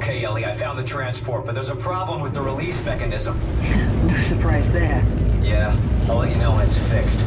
Okay, Ellie, I found the transport, but there's a problem with the release mechanism. No surprise there. Yeah, I'll let you know when it's fixed.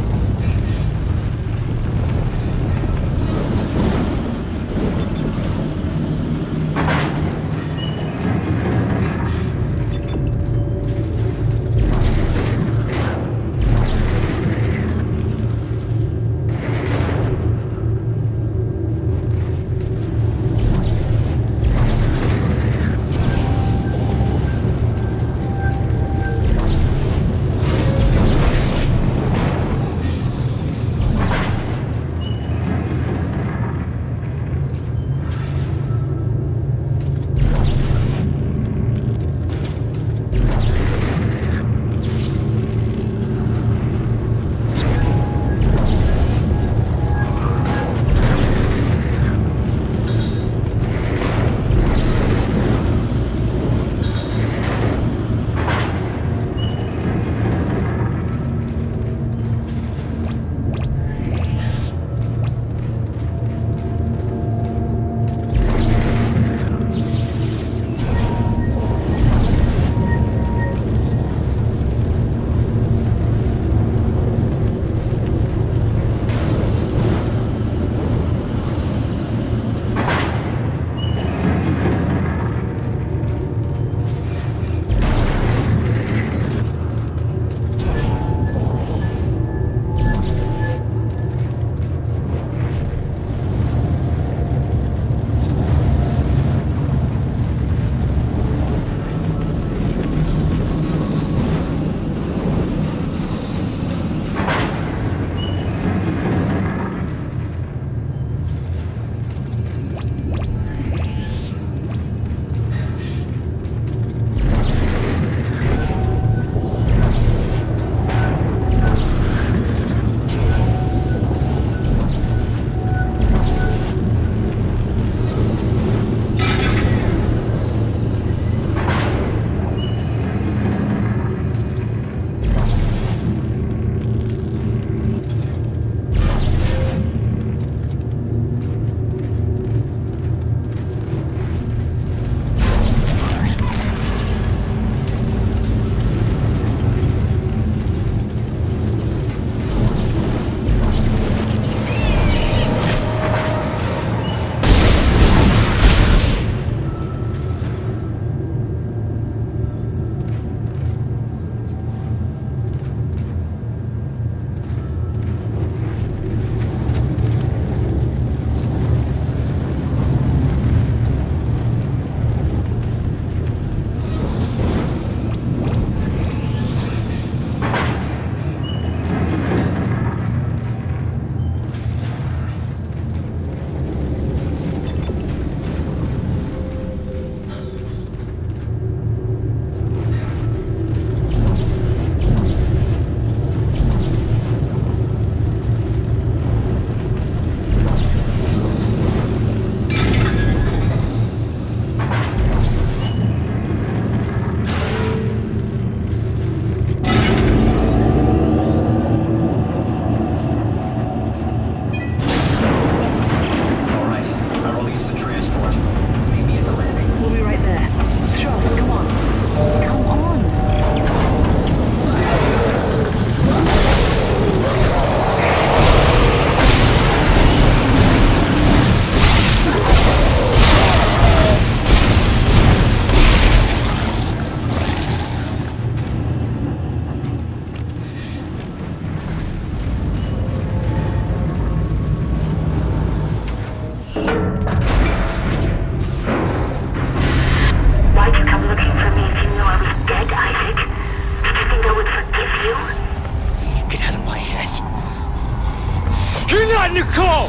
Nicole!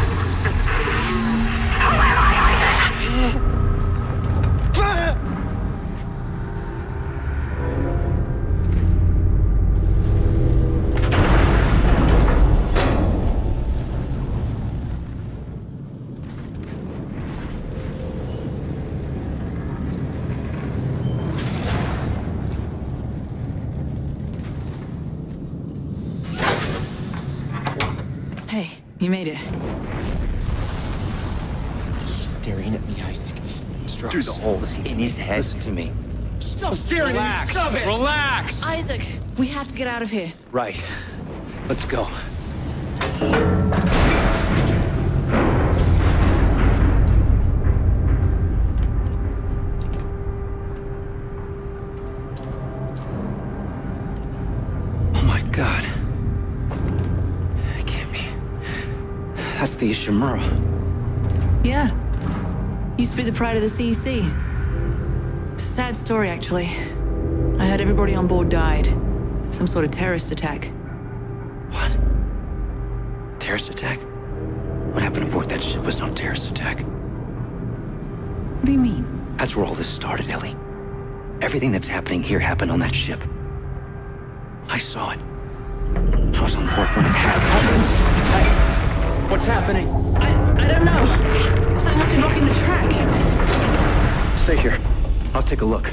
Hey, you made it. Keep staring at me, Isaac. Just Strauss. through the holes in his head. Listen to me. Stop staring at me! Relax. Stop it! Relax. Isaac, we have to get out of here. Right. Let's go. Oh my God. It can't be. That's the Ishimura. Yeah. Used to be the pride of the CEC. It's a sad story, actually. I heard everybody on board died. Some sort of terrorist attack. What? Terrorist attack? What happened aboard that ship was no terrorist attack. What do you mean? That's where all this started, Ellie. Everything that's happening here happened on that ship. I saw it. I was on board when it happened. What's happening? I don't know. Something must be blocking the track. Stay here. I'll take a look.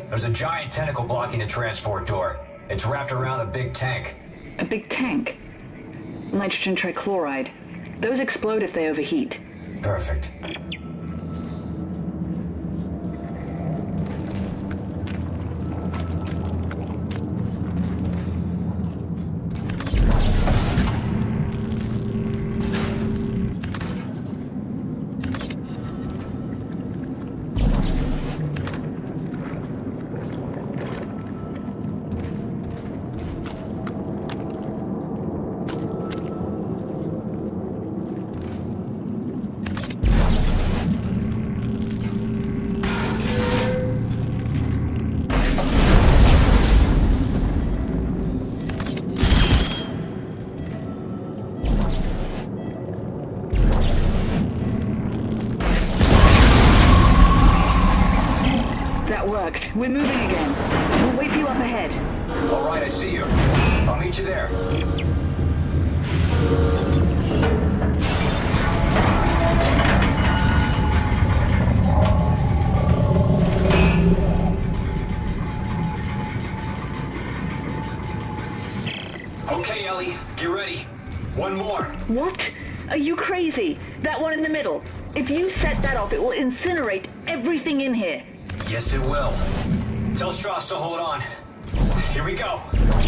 There's a giant tentacle blocking the transport door. It's wrapped around a big tank. A big tank? Nitrogen trichloride. Those explode if they overheat. Perfect. We're moving again. We'll wait for you up ahead. All right, I see you. I'll meet you there. Okay, Ellie, get ready. One more. What? Are you crazy? That one in the middle. If you set that off, it will incinerate everything in here. Yes, it will. Tell Strauss to hold on. Here we go.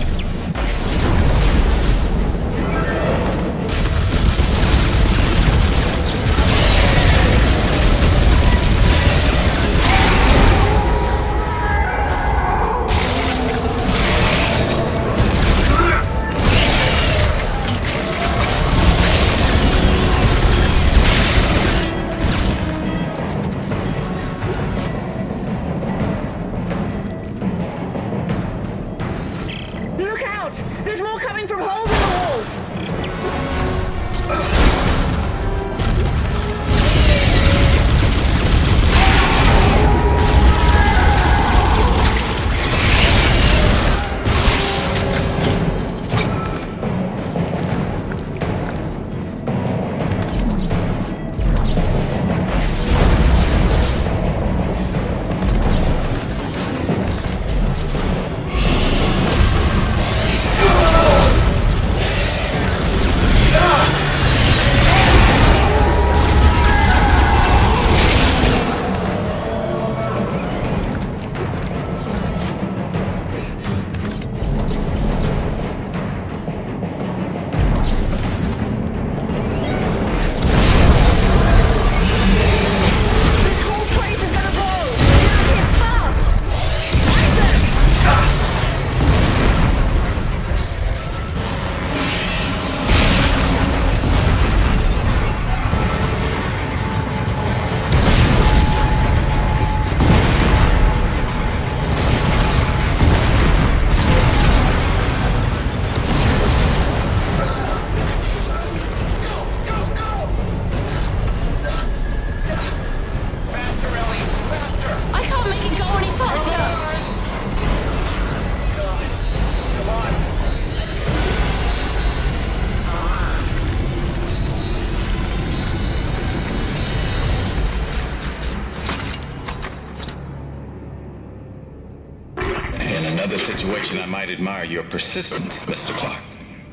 I might admire your persistence, Mr. Clark.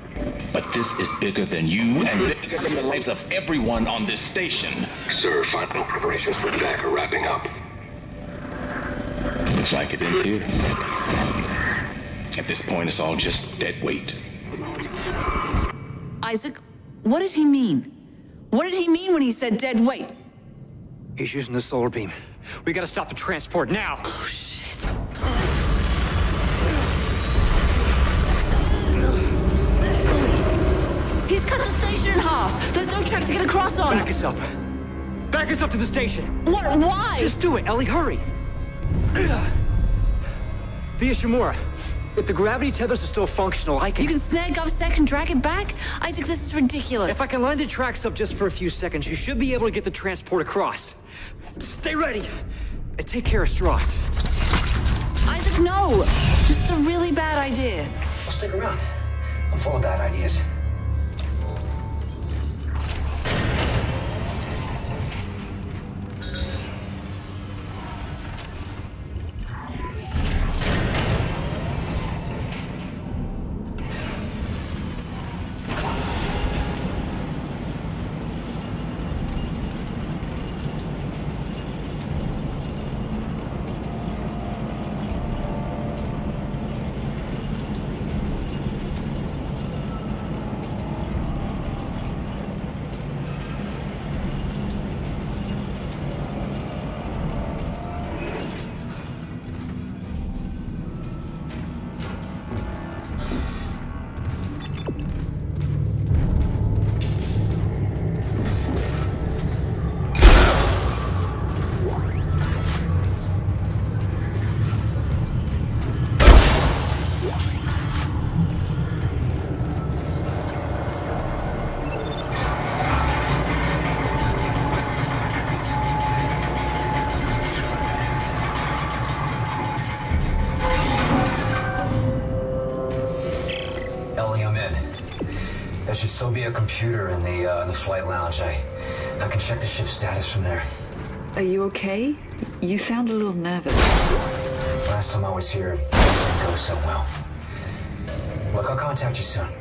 But this is bigger than you and bigger than the lives of everyone on this station. Sir, final preparations for attack are wrapping up. Looks like it is here. At this point, it's all just dead weight. Isaac, what did he mean? What did he mean when he said dead weight? He's using the solar beam. We gotta stop the transport now. Oh, shit. He's cut the station in half. There's no track to get across on. Back us up. Back us up to the station. What? Why? Just do it, Ellie. Hurry. The Ishimura. If the gravity tethers are still functional, I can... You can snag GovSec and drag it back? Isaac, this is ridiculous. If I can line the tracks up just for a few seconds, you should be able to get the transport across. Stay ready. And take care of Strauss. Isaac, no. This is a really bad idea. Well, stick around. I'm full of bad ideas. still be a computer in the flight lounge. I can check the ship's status from there. Are you okay? You sound a little nervous. Last time I was here, it didn't go so well. Look, I'll contact you soon.